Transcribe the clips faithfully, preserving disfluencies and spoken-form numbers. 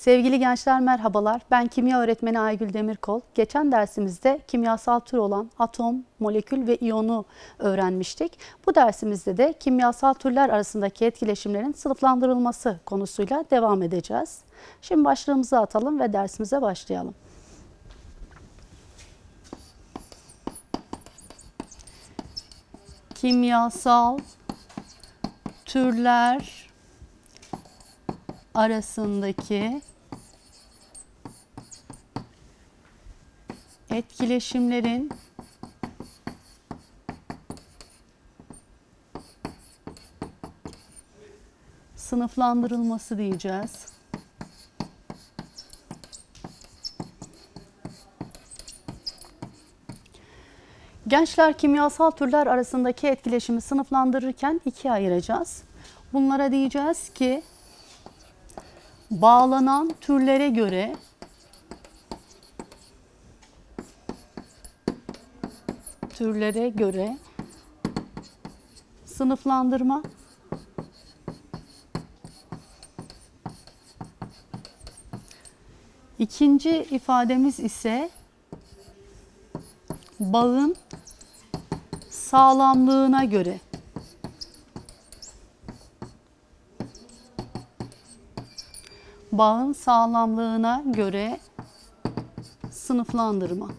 Sevgili gençler merhabalar. Ben kimya öğretmeni Aygül Demirkol. Geçen dersimizde kimyasal tür olan atom, molekül ve iyonu öğrenmiştik. Bu dersimizde de kimyasal türler arasındaki etkileşimlerin sınıflandırılması konusuyla devam edeceğiz. Şimdi başlığımızı atalım ve dersimize başlayalım. Kimyasal türler arasındaki etkileşimlerin sınıflandırılması diyeceğiz. Gençler, kimyasal türler arasındaki etkileşimi sınıflandırırken ikiye ayıracağız. Bunlara diyeceğiz ki bağlanan türlere göre türlere göre sınıflandırma, İkinci ifademiz ise bağın sağlamlığına göre. Bağın sağlamlığına göre sınıflandırma.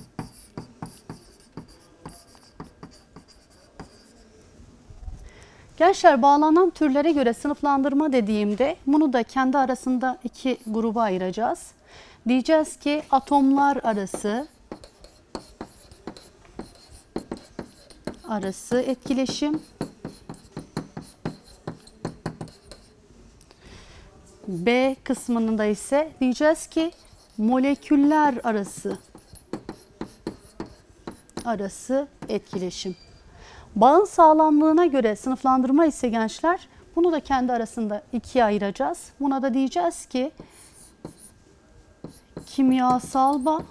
Gençler, bağlanan türlere göre sınıflandırma dediğimde bunu da kendi arasında iki gruba ayıracağız. Diyeceğiz ki atomlar arası arası etkileşim, B kısmında ise diyeceğiz ki moleküller arası arası etkileşim. Bağın sağlamlığına göre sınıflandırma ise gençler, bunu da kendi arasında ikiye ayıracağız. Buna da diyeceğiz ki kimyasal bağ,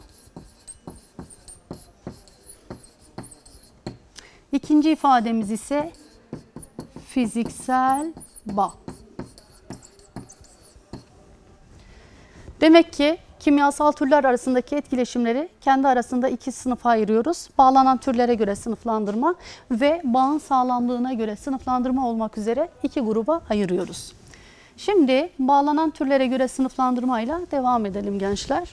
İkinci ifademiz ise fiziksel bağ. Demek ki kimyasal türler arasındaki etkileşimleri kendi arasında iki sınıfa ayırıyoruz. Bağlanan türlere göre sınıflandırma ve bağın sağlamlığına göre sınıflandırma olmak üzere iki gruba ayırıyoruz. Şimdi bağlanan türlere göre sınıflandırmayla devam edelim gençler.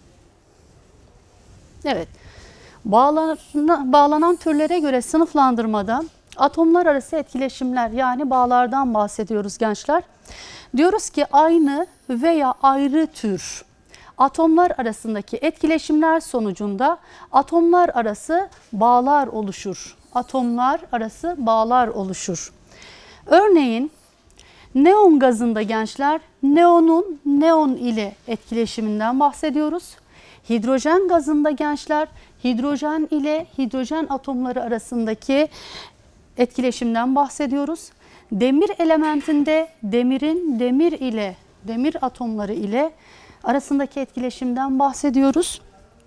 Evet. Bağlanan, bağlanan türlere göre sınıflandırmada atomlar arası etkileşimler, yani bağlardan bahsediyoruz gençler. Diyoruz ki aynı veya ayrı tür atomlar arasındaki etkileşimler sonucunda atomlar arası bağlar oluşur. Atomlar arası bağlar oluşur. Örneğin neon gazında gençler neonun neon ile etkileşiminden bahsediyoruz. Hidrojen gazında gençler hidrojen ile hidrojen atomları arasındaki etkileşimden bahsediyoruz. Demir elementinde demirin demir ile demir atomları ile arasındaki etkileşimden bahsediyoruz.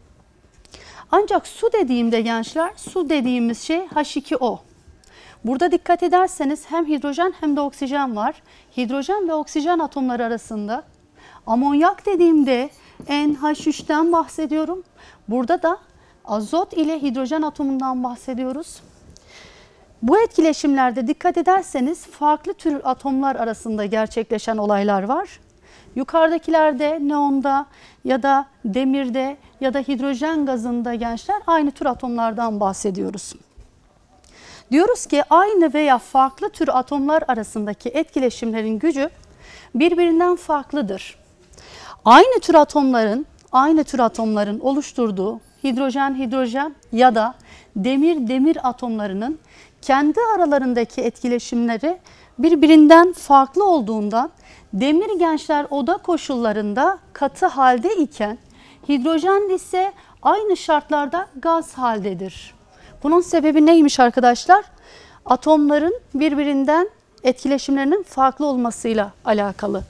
Ancak su dediğimde gençler, su dediğimiz şey H iki O. Burada dikkat ederseniz hem hidrojen hem de oksijen var. Hidrojen ve oksijen atomları arasında. Amonyak dediğimde N H üç'ten bahsediyorum. Burada da azot ile hidrojen atomundan bahsediyoruz. Bu etkileşimlerde dikkat ederseniz farklı tür atomlar arasında gerçekleşen olaylar var. Yukarıdakilerde neonda ya da demirde ya da hidrojen gazında gençler aynı tür atomlardan bahsediyoruz. Diyoruz ki aynı veya farklı tür atomlar arasındaki etkileşimlerin gücü birbirinden farklıdır. Aynı tür atomların, aynı tür atomların oluşturduğu hidrojen hidrojen ya da demir demir atomlarının kendi aralarındaki etkileşimleri birbirinden farklı olduğundan demir gençler oda koşullarında katı halde iken hidrojen ise aynı şartlarda gaz haldedir. Bunun sebebi neymiş arkadaşlar? Atomların birbirinden etkileşimlerinin farklı olmasıyla alakalı.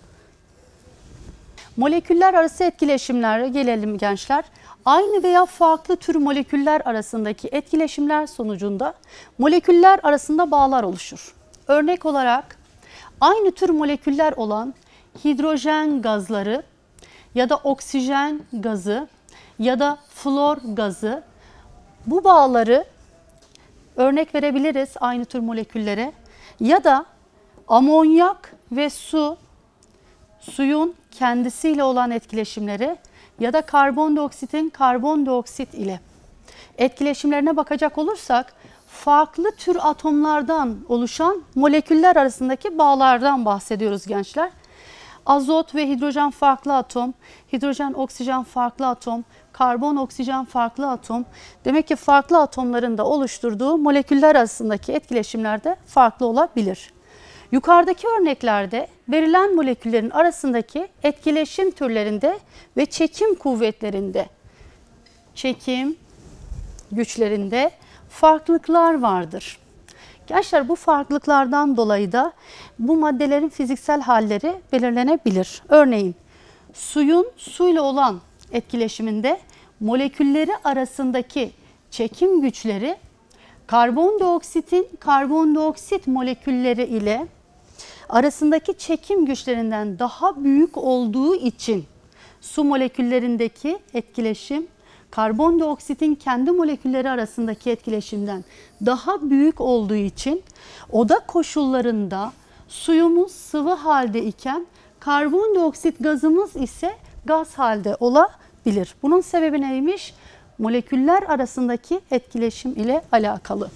Moleküller arası etkileşimlere gelelim gençler. Aynı veya farklı tür moleküller arasındaki etkileşimler sonucunda moleküller arasında bağlar oluşur. Örnek olarak aynı tür moleküller olan hidrojen gazları ya da oksijen gazı ya da flor gazı. Bu bağları örnek verebiliriz aynı tür moleküllere. Ya da amonyak ve su, suyun kendisiyle olan etkileşimleri ya da karbondioksitin karbondioksit ile etkileşimlerine bakacak olursak farklı tür atomlardan oluşan moleküller arasındaki bağlardan bahsediyoruz gençler. Azot ve hidrojen farklı atom, hidrojen oksijen farklı atom, karbon oksijen farklı atom. Demek ki farklı atomların da oluşturduğu moleküller arasındaki etkileşimler de farklı olabilir. Yukarıdaki örneklerde verilen moleküllerin arasındaki etkileşim türlerinde ve çekim kuvvetlerinde, çekim güçlerinde farklılıklar vardır. Gençler, bu farklılıklardan dolayı da bu maddelerin fiziksel halleri belirlenebilir. Örneğin suyun suyla olan etkileşiminde molekülleri arasındaki çekim güçleri karbondioksitin karbondioksit molekülleri ile arasındaki çekim güçlerinden daha büyük olduğu için su moleküllerindeki etkileşim karbondioksitin kendi molekülleri arasındaki etkileşimden daha büyük olduğu için oda koşullarında suyumuz sıvı halde iken karbondioksit gazımız ise gaz halde olabilir. Bunun sebebi neymiş? Moleküller arasındaki etkileşim ile alakalı.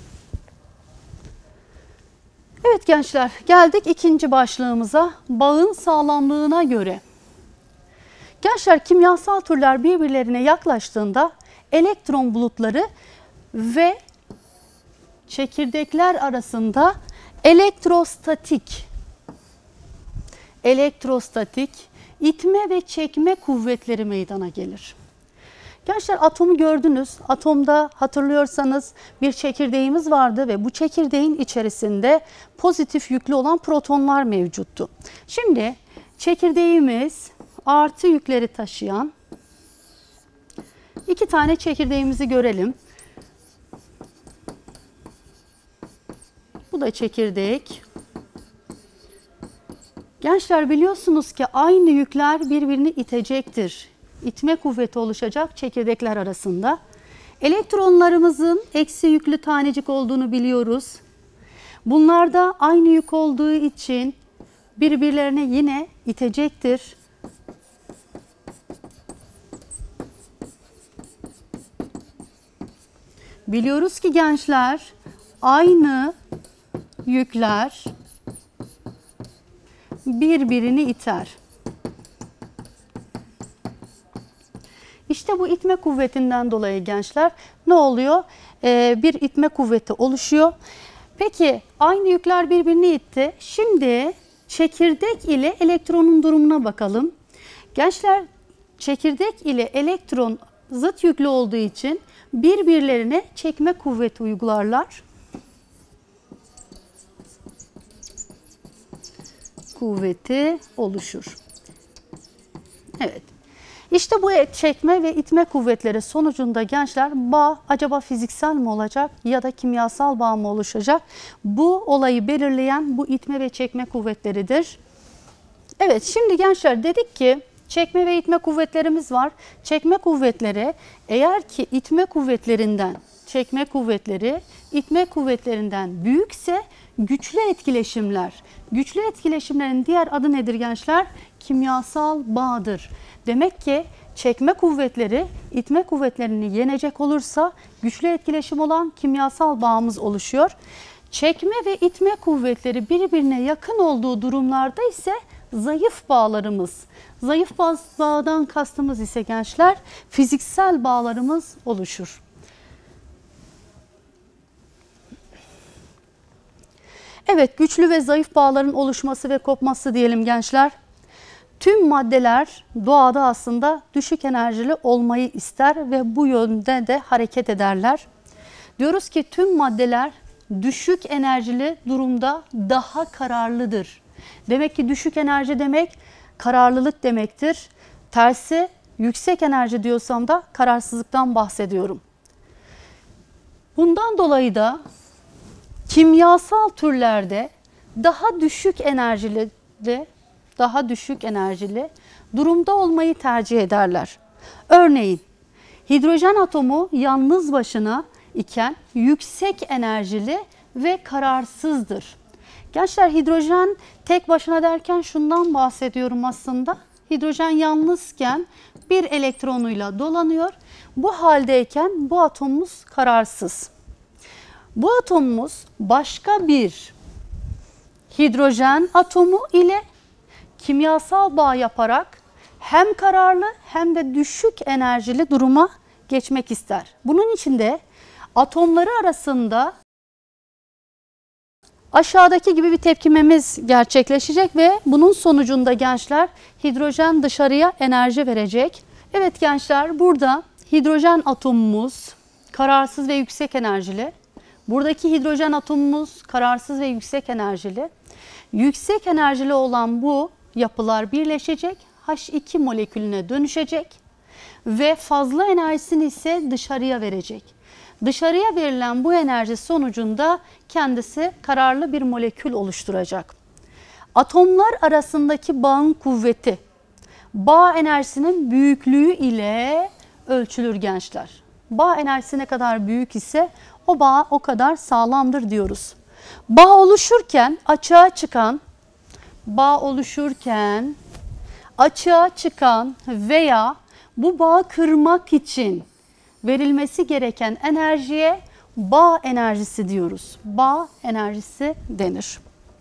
Evet gençler, geldik ikinci başlığımıza, bağın sağlamlığına göre. Gençler, kimyasal türler birbirlerine yaklaştığında elektron bulutları ve çekirdekler arasında elektrostatik, elektrostatik itme ve çekme kuvvetleri meydana gelir. Gençler, atomu gördünüz. Atomda hatırlıyorsanız bir çekirdeğimiz vardı ve bu çekirdeğin içerisinde pozitif yüklü olan protonlar mevcuttu. Şimdi çekirdeğimiz artı yükleri taşıyan iki tane çekirdeğimizi görelim. Bu da çekirdek. Gençler, biliyorsunuz ki aynı yükler birbirini itecektir. İtme kuvveti oluşacak çekirdekler arasında. Elektronlarımızın eksi yüklü tanecik olduğunu biliyoruz. Bunlar da aynı yük olduğu için birbirlerine yine itecektir. Biliyoruz ki gençler, aynı yükler birbirini iter. İşte bu itme kuvvetinden dolayı gençler ne oluyor? Ee, bir itme kuvveti oluşuyor. Peki aynı yükler birbirini itti. Şimdi çekirdek ile elektronun durumuna bakalım. Gençler, çekirdek ile elektron zıt yüklü olduğu için birbirlerine çekme kuvveti uygularlar. Kuvveti oluşur. Evet. İşte bu çekme ve itme kuvvetleri sonucunda gençler bağ acaba fiziksel mi olacak ya da kimyasal bağ mı oluşacak? Bu olayı belirleyen bu itme ve çekme kuvvetleridir. Evet, şimdi gençler dedik ki çekme ve itme kuvvetlerimiz var. Çekme kuvvetleri eğer ki itme kuvvetlerinden, çekme kuvvetleri itme kuvvetlerinden büyükse güçlü etkileşimler. Güçlü etkileşimlerin diğer adı nedir gençler? Kimyasal bağdır. Demek ki çekme kuvvetleri itme kuvvetlerini yenecek olursa güçlü etkileşim olan kimyasal bağımız oluşuyor. Çekme ve itme kuvvetleri birbirine yakın olduğu durumlarda ise zayıf bağlarımız. Zayıf bağdan kastımız ise gençler fiziksel bağlarımız oluşur. Evet, güçlü ve zayıf bağların oluşması ve kopması diyelim gençler. Tüm maddeler doğada aslında düşük enerjili olmayı ister ve bu yönde de hareket ederler. Diyoruz ki tüm maddeler düşük enerjili durumda daha kararlıdır. Demek ki düşük enerji demek kararlılık demektir. Tersi yüksek enerji diyorsam da kararsızlıktan bahsediyorum. Bundan dolayı da kimyasal türlerde daha düşük enerjili de daha düşük enerjili, durumda olmayı tercih ederler. Örneğin hidrojen atomu yalnız başına iken yüksek enerjili ve kararsızdır. Gençler, hidrojen tek başına derken şundan bahsediyorum aslında. Hidrojen yalnızken bir elektronuyla dolanıyor. Bu haldeyken bu atomumuz kararsız. Bu atomumuz başka bir hidrojen atomu ile kimyasal bağ yaparak hem kararlı hem de düşük enerjili duruma geçmek ister. Bunun için de atomları arasında aşağıdaki gibi bir tepkimemiz gerçekleşecek ve bunun sonucunda gençler hidrojen dışarıya enerji verecek. Evet gençler, burada hidrojen atomumuz kararsız ve yüksek enerjili. Buradaki hidrojen atomumuz kararsız ve yüksek enerjili. Yüksek enerjili olan bu yapılar birleşecek, H iki molekülüne dönüşecek ve fazla enerjisini ise dışarıya verecek. Dışarıya verilen bu enerji sonucunda kendisi kararlı bir molekül oluşturacak. Atomlar arasındaki bağın kuvveti, bağ enerjisinin büyüklüğü ile ölçülür gençler. Bağ enerjisi ne kadar büyük ise o bağ o kadar sağlamdır diyoruz. Bağ oluşurken açığa çıkan, bağ oluşurken açığa çıkan veya bu bağı kırmak için verilmesi gereken enerjiye bağ enerjisi diyoruz. Bağ enerjisi denir.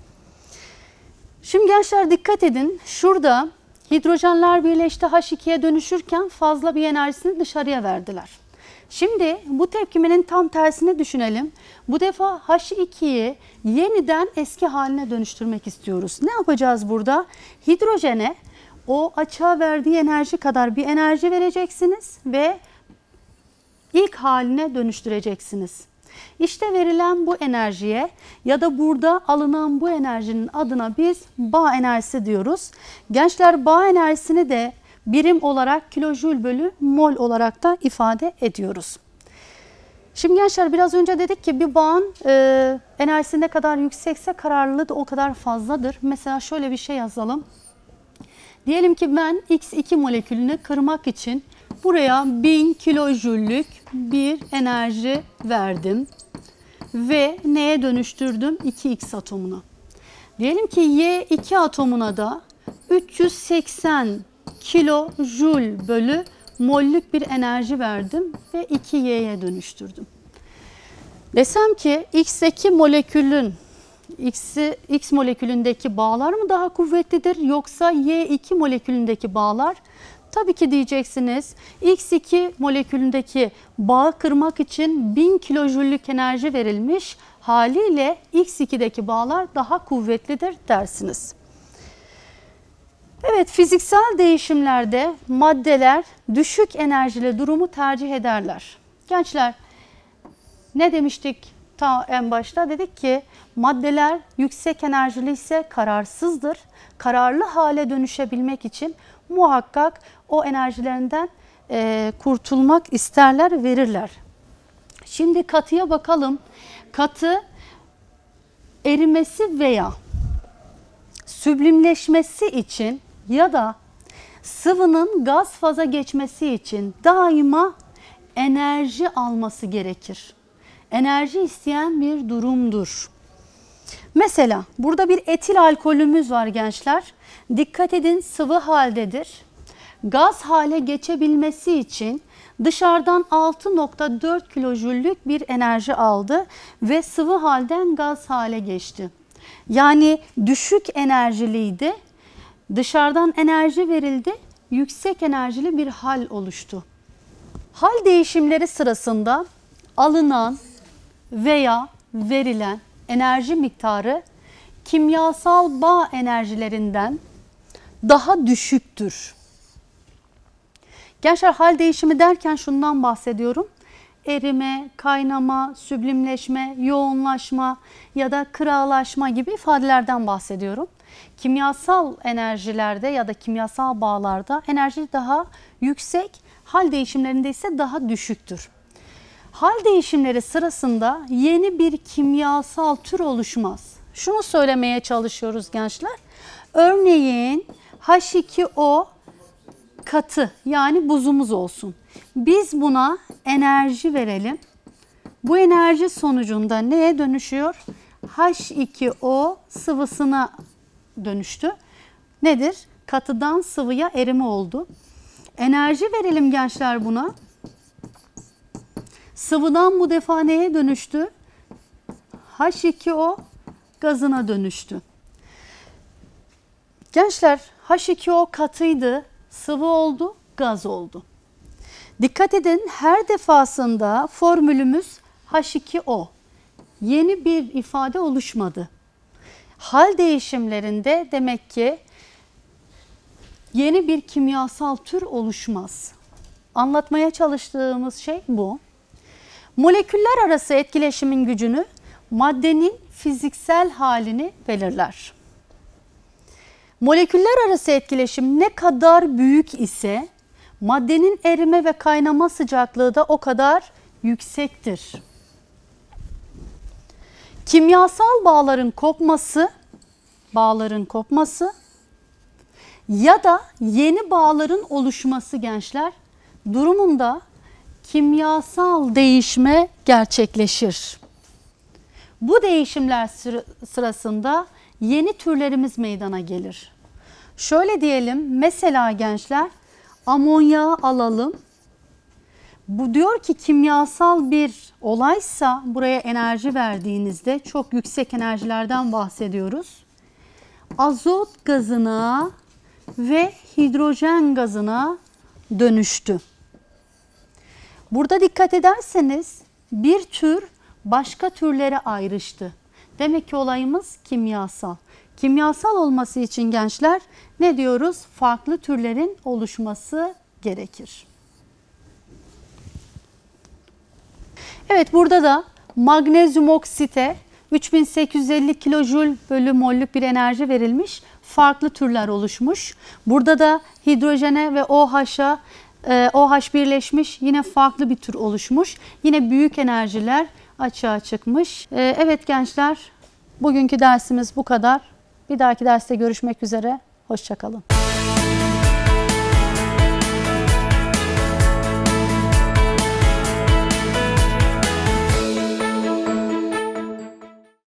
Şimdi gençler dikkat edin. Şurada hidrojenler birleşti, H ikiye dönüşürken fazla bir enerjisini dışarıya verdiler. Şimdi bu tepkimenin tam tersini düşünelim. Bu defa H ikiyi yeniden eski haline dönüştürmek istiyoruz. Ne yapacağız burada? Hidrojene o açığa verdiği enerji kadar bir enerji vereceksiniz ve ilk haline dönüştüreceksiniz. İşte verilen bu enerjiye ya da burada alınan bu enerjinin adına biz bağ enerjisi diyoruz. Gençler, bağ enerjisini de birim olarak kilojül bölü mol olarak da ifade ediyoruz. Şimdi gençler, biraz önce dedik ki bir bağın e, enerjisi ne kadar yüksekse kararlılığı da o kadar fazladır. Mesela şöyle bir şey yazalım. Diyelim ki ben X iki molekülünü kırmak için buraya bin kilojüllük bir enerji verdim ve neye dönüştürdüm? iki X atomuna. Diyelim ki Y iki atomuna da üç yüz seksen kilojül bölü mollük bir enerji verdim ve iki Y'ye dönüştürdüm. Desem ki X iki molekülün X, X molekülündeki bağlar mı daha kuvvetlidir yoksa Y iki molekülündeki bağlar? Tabii ki diyeceksiniz X iki molekülündeki bağı kırmak için bin kilojüllük enerji verilmiş, haliyle X iki'deki bağlar daha kuvvetlidir dersiniz. Evet, fiziksel değişimlerde maddeler düşük enerjili durumu tercih ederler. Gençler, ne demiştik ta en başta? Dedik ki maddeler yüksek enerjili ise kararsızdır. Kararlı hale dönüşebilmek için muhakkak o enerjilerinden e, kurtulmak isterler, verirler. Şimdi katıya bakalım. Katı erimesi veya süblimleşmesi için ya da sıvının gaz faza geçmesi için daima enerji alması gerekir. Enerji isteyen bir durumdur. Mesela burada bir etil alkolümüz var gençler. Dikkat edin, sıvı haldedir. Gaz hale geçebilmesi için dışarıdan altı nokta dört kilojüllük bir enerji aldı ve sıvı halden gaz hale geçti. Yani düşük enerjiliydi. Dışarıdan enerji verildi, yüksek enerjili bir hal oluştu. Hal değişimleri sırasında alınan veya verilen enerji miktarı kimyasal bağ enerjilerinden daha düşüktür. Gençler, hal değişimi derken şundan bahsediyorum. Erime, kaynama, süblimleşme, yoğunlaşma ya da kıralaşma gibi ifadelerden bahsediyorum. Kimyasal enerjilerde ya da kimyasal bağlarda enerji daha yüksek, hal değişimlerinde ise daha düşüktür. Hal değişimleri sırasında yeni bir kimyasal tür oluşmaz. Şunu söylemeye çalışıyoruz gençler. Örneğin H iki O katı yani buzumuz olsun. Biz buna enerji verelim. Bu enerji sonucunda neye dönüşüyor? H iki O sıvısına dönüştü. Nedir? Katıdan sıvıya erime oldu. Enerji verelim gençler buna. Sıvıdan bu defa neye dönüştü? H iki O gazına dönüştü. Gençler H iki O katıydı, sıvı oldu, gaz oldu. Dikkat edin, her defasında formülümüz H iki O. Yeni bir ifade oluşmadı. Hal değişimlerinde demek ki yeni bir kimyasal tür oluşmaz. Anlatmaya çalıştığımız şey bu. Moleküller arası etkileşimin gücünü maddenin fiziksel halini belirler. Moleküller arası etkileşim ne kadar büyük ise maddenin erime ve kaynama sıcaklığı da o kadar yüksektir. Kimyasal bağların kopması, bağların kopması ya da yeni bağların oluşması gençler durumunda kimyasal değişme gerçekleşir. Bu değişimler sırasında yeni türlerimiz meydana gelir. Şöyle diyelim, mesela gençler amonyağı alalım. Bu diyor ki kimyasal bir olaysa buraya enerji verdiğinizde çok yüksek enerjilerden bahsediyoruz. Azot gazına ve hidrojen gazına dönüştü. Burada dikkat ederseniz bir tür başka türlere ayrıştı. Demek ki olayımız kimyasal. Kimyasal olması için gençler ne diyoruz? Farklı türlerin oluşması gerekir. Evet, burada da magnezyum oksite üç bin sekiz yüz elli kilojül bölü mollük bir enerji verilmiş. Farklı türler oluşmuş. Burada da hidrojene ve OH'a e, OH birleşmiş. Yine farklı bir tür oluşmuş. Yine büyük enerjiler açığa çıkmış. E, evet gençler, bugünkü dersimiz bu kadar. Bir dahaki derste görüşmek üzere. Hoşça kalın.